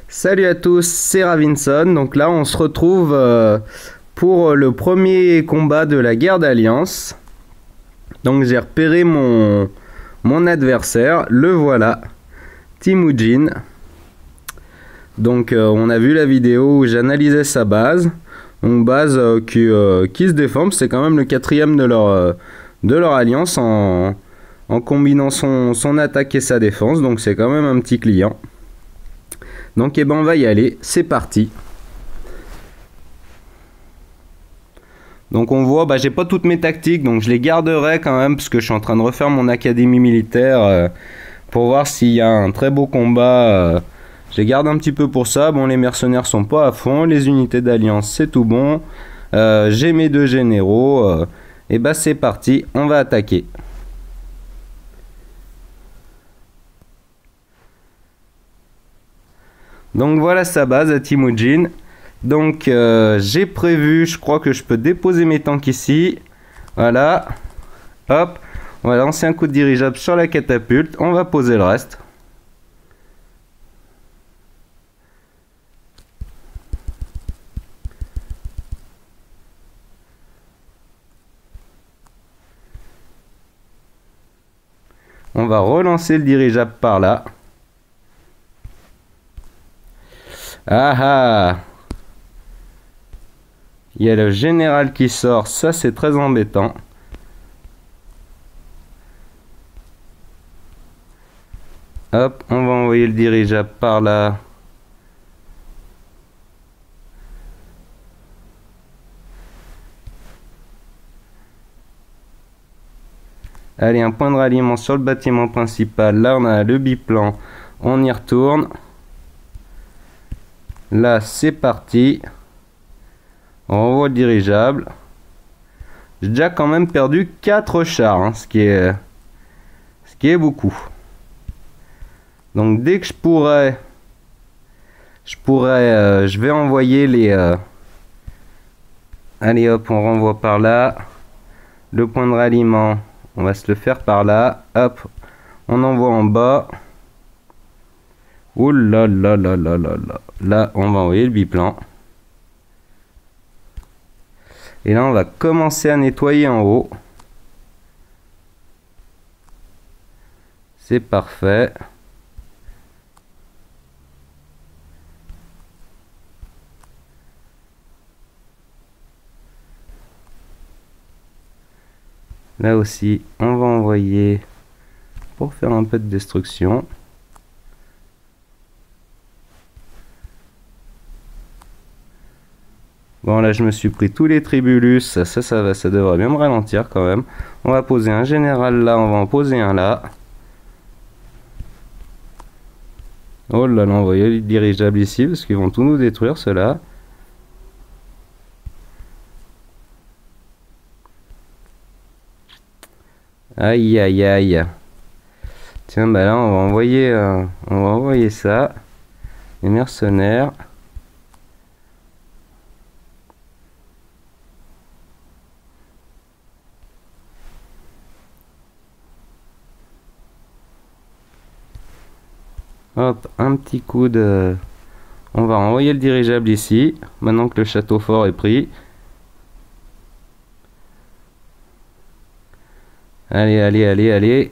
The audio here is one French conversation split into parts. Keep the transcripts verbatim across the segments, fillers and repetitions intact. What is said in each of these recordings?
Salut à tous, c'est Ravinson. Donc là, on se retrouve euh, pour le premier combat de la guerre d'Alliance. Donc j'ai repéré mon, mon adversaire, le voilà, Temujin. Donc euh, on a vu la vidéo où j'analysais sa base. Une base euh, qui, euh, qui se défend, c'est quand même le quatrième de leur, euh, de leur alliance en, en combinant son, son attaque et sa défense. Donc c'est quand même un petit client. Donc eh ben on va y aller, c'est parti. Donc on voit, bah, j'ai pas toutes mes tactiques, donc je les garderai quand même parce que je suis en train de refaire mon académie militaire euh, pour voir s'il y a un très beau combat. Euh, je les garde un petit peu pour ça. Bon, les mercenaires sont pas à fond, les unités d'alliance c'est tout bon. Euh, j'ai mes deux généraux, euh, et bah c'est parti, on va attaquer. Donc voilà sa base à Temujin. Donc euh, j'ai prévu, je crois que je peux déposer mes tanks ici. Voilà. Hop. On va lancer un coup de dirigeable sur la catapulte. On va poser le reste. On va relancer le dirigeable par là. Ah ah! Il y a le général qui sort, ça c'est très embêtant. Hop, on va envoyer le dirigeable par là. Allez, un point de ralliement sur le bâtiment principal. Là, on a le biplan. On y retourne. Là, c'est parti. On renvoie le dirigeable. J'ai déjà quand même perdu quatre chars, hein, ce qui est ce qui est beaucoup. Donc dès que je pourrais, je pourrais, euh, je vais envoyer les. Euh... Allez hop, on renvoie par là. Le point de ralliement, on va se le faire par là. Hop, on envoie en bas. Ouh là là là là là là. Là, on va envoyer le biplan. Et là, on va commencer à nettoyer en haut. C'est parfait. Là aussi, on va envoyer pour faire un peu de destruction. Bon, là je me suis pris tous les tribulus, ça, ça, ça, va, ça devrait bien me ralentir quand même. On va poser un général là, on va en poser un là. Oh là là, on va envoyer les dirigeables ici parce qu'ils vont tout nous détruire ceux-là. Aïe aïe aïe. Tiens, bah là on va envoyer, euh, on va envoyer ça. Les mercenaires. Hop, un petit coup de... On va envoyer le dirigeable ici, maintenant que le château fort est pris. Allez, allez, allez, allez.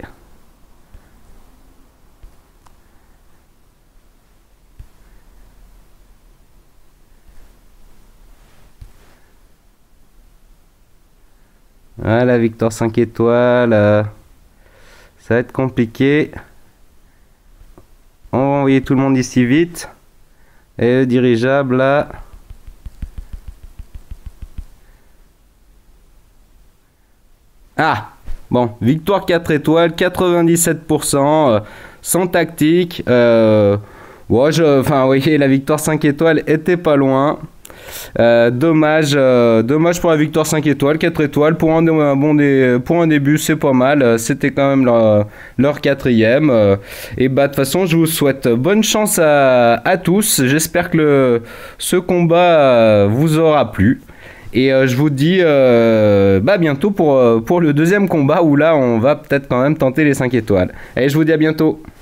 Voilà, victoire cinq étoiles. Ça va être compliqué. On va envoyer tout le monde ici vite. Et le dirigeable là. Ah! Bon, victoire quatre étoiles, quatre-vingt-dix-sept pour cent, euh, sans tactique. Euh, ouais, je, enfin, vous voyez, la victoire cinq étoiles était pas loin. Euh, dommage, euh, dommage pour la victoire cinq étoiles, quatre étoiles. Pour un, un bon dé, pour un début, c'est pas mal. C'était quand même leur, leur quatrième. Euh, et bah, de toute façon, je vous souhaite bonne chance à, à tous. J'espère que le, ce combat vous aura plu. Et euh, je vous dis euh, bah bientôt pour, pour le deuxième combat où là on va peut-être quand même tenter les cinq étoiles. Allez, je vous dis à bientôt.